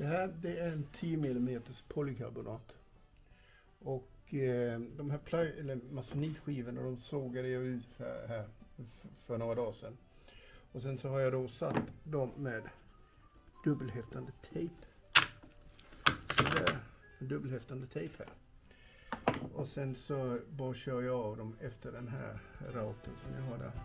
Det här det är en 10 mm polykarbonat. Och de här masonitskivorna de sågade jag ut här för några dagar sedan. Och sen så har jag då satt dem med dubbelhäftande tejp. Dubbelhäftande tejp här. Och sen så bara kör jag av dem efter den här routern som jag har där.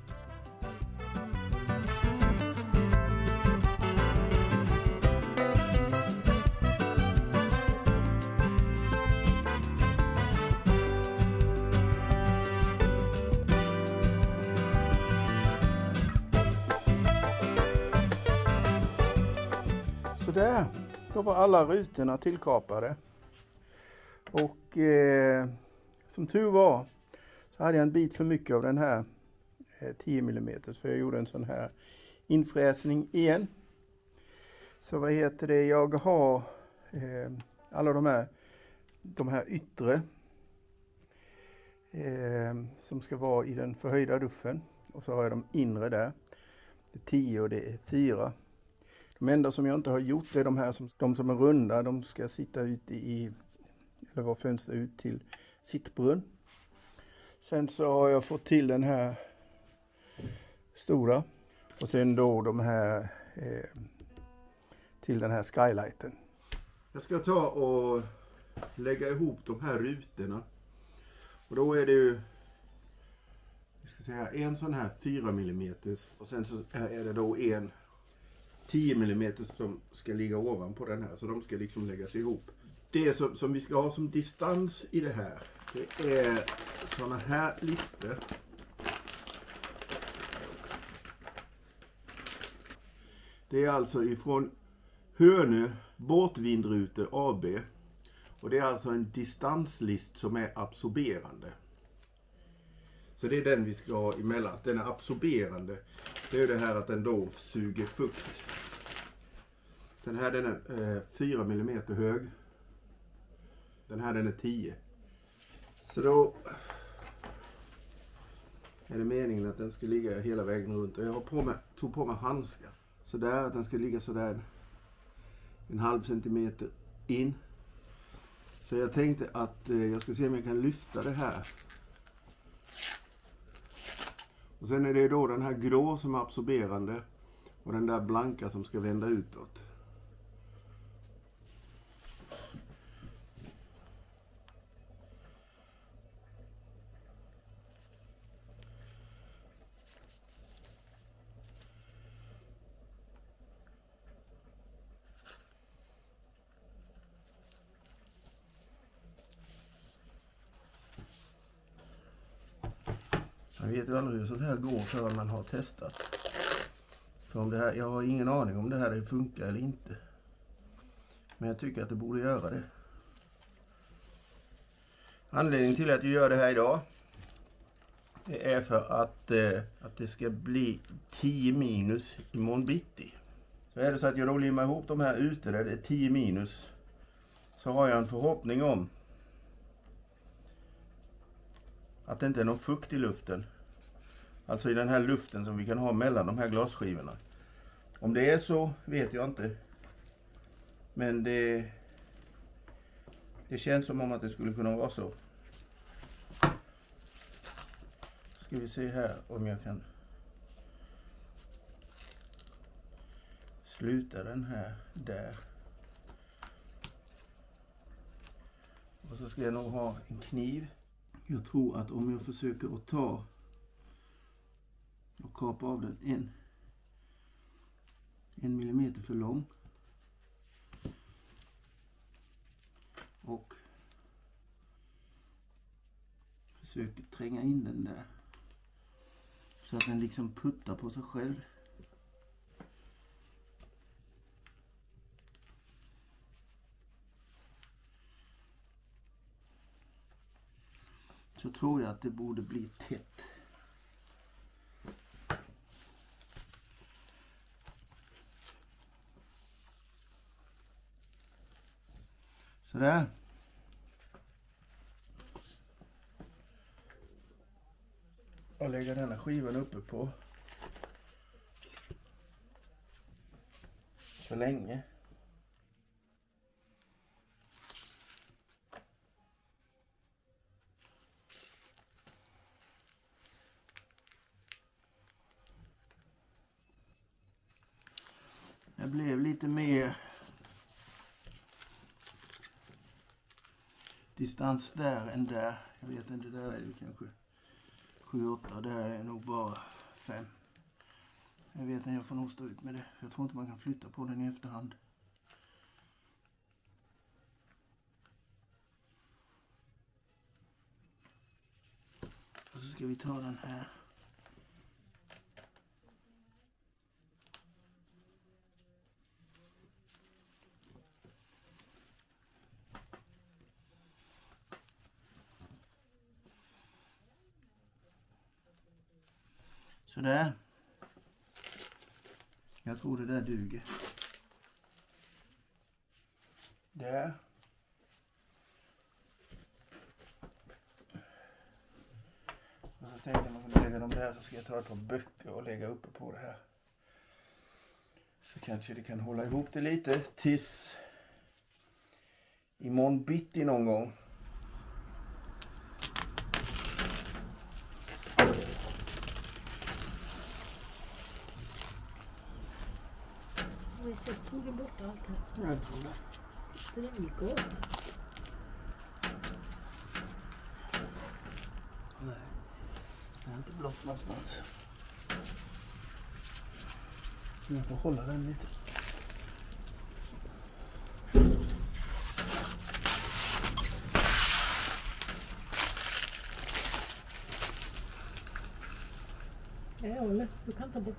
Så där, då var alla rutorna tillkapade. Och som tur var så hade jag en bit för mycket av den här 10 mm, för jag gjorde en sån här infräsning igen. Så vad heter det, jag har alla de här yttre som ska vara i den förhöjda ruffen. Och så har jag de inre där. Det är 10 och det är 4. De enda som jag inte har gjort är de som är runda. De ska sitta ute eller vara fönster ut till sittbrunn. Sen så har jag fått till den här stora. Och sen då de här till den här skylighten. Jag ska ta och lägga ihop de här rutorna. Och då är det ju en sån här 4 mm. Och sen så är det då en 10 mm som ska ligga ovanpå den här. Så de ska liksom läggas ihop. Det som vi ska ha som distans i det här, det är såna här lister. Det är alltså ifrån Hönö båtvindrute AB. Och det är alltså en distanslist som är absorberande. Så det är den vi ska ha emellan. Den är absorberande. Det är det här att den då suger fukt. Den här den är 4 mm hög. Den här den är 10. Så då är det meningen att den ska ligga hela vägen runt. Och jag tog på mig handskar. Så där att den ska ligga så där 1/2 centimeter in. Så jag tänkte att jag ska se om jag kan lyfta det här. Och sen är det då den här grå som är absorberande. Och den där blanka som ska vända utåt. Jag vet ju aldrig hur sånt här går förrän man har testat. För om det här, jag har ingen aning om det här funkar eller inte. Men jag tycker att det borde göra det. Anledningen till att jag gör det här idag, det är för att det ska bli 10 minus imorgon bitti. Så är det så att jag då limmar ihop de här ute där det är 10 minus, så har jag en förhoppning om att det inte är någon fukt i luften. Alltså i den här luften som vi kan ha mellan de här glasskivorna. Om det är så vet jag inte. Men det känns som om att det skulle kunna vara så. Ska vi se här om jag kan sluta den här där. Och så ska jag nog ha en kniv. Jag tror att om jag försöker att ta och kapa av den en millimeter för lång och försöker tränga in den där så att den liksom puttar på sig själv. Så tror jag att det borde bli tätt. Sådär. Och lägga denna skivan uppe på så länge. distans där än där. Jag vet inte, där är det kanske 7-8. Där är nog bara 5. Jag vet inte, jag får nog stå ut med det. Jag tror inte man kan flytta på den i efterhand. Och så ska vi ta den här. Sådär. Jag tror det där duger. Där. Och så tänkte jag man kunde lägga dem där, så ska jag ta ett par böcker och lägga uppe på det här. Så kanske det kan hålla ihop det lite tills imorgon bitti någon gång. Jag tog bort allt här. Jag tror det. Det gick av. Nej, det är inte blått någonstans. Jag får hålla den lite. Jag håller. Du kan ta bort.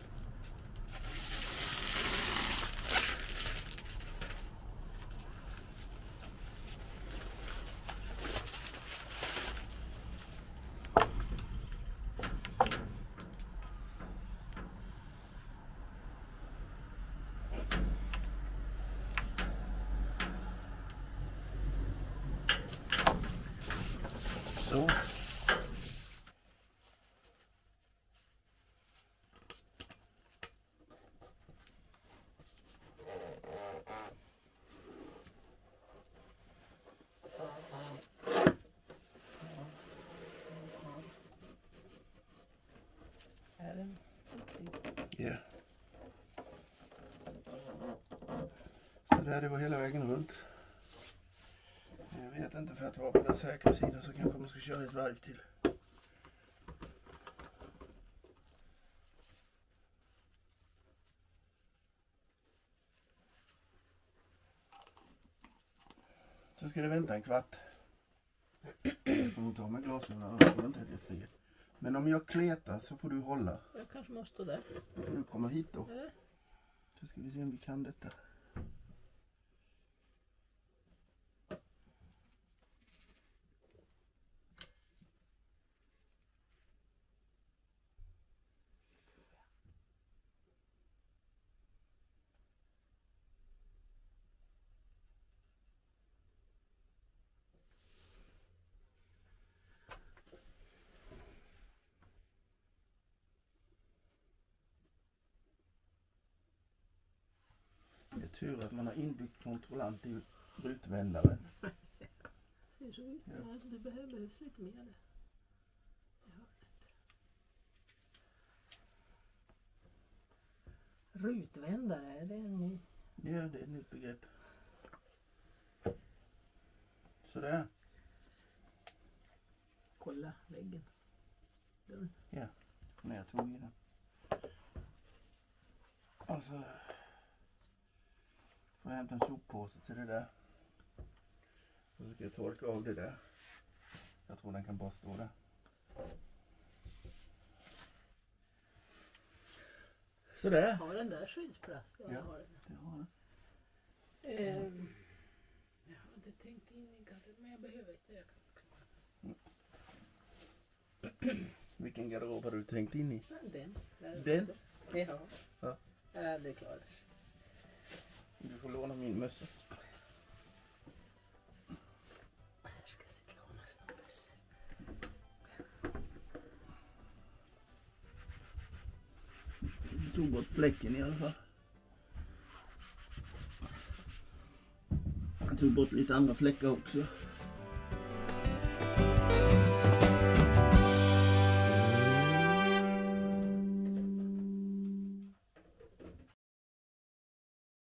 Så. Är den? Ja. Så där, det var hela vägen runt. Jag vet inte, för att vara på den säkra sidan så kanske man ska köra ett varv till. Så ska det vänta en kvart. Jag får nog ta med glasögonen, annars får jag inte att jag ser. Men om jag kletar så får du hålla. Jag kanske måste stå där. Då får du komma hit då. Eller? Så ska vi se om vi kan detta. Det är tur att man har inbyggt kontrollant i rutvändaren. Det är så ut. Ja. Det behövs lite mer där. Rutvändare, är det en ny? Ja, det är ett nytt begrepp. Sådär. Kolla väggen. Dörren. Ja, när jag tog i den. Och så får jag hämta en soppåse till det där. Och så ska jag torka av det där. Jag tror den kan bara stå där. Sådär. Har den där skyddsplast? Ja, Ja, har den. det har den. Jag hade tänkt in i garderoben, men jag behöver inte. Jag kan... Vilken garderob har du tänkt in i? Den. Den? Ja. Ja. Ja, det är klart. Du får låna min mössa. Jag ska se klart nästan bussen. Du tog bort fläcken i alla fall. Jag tog bort lite andra fläckar också.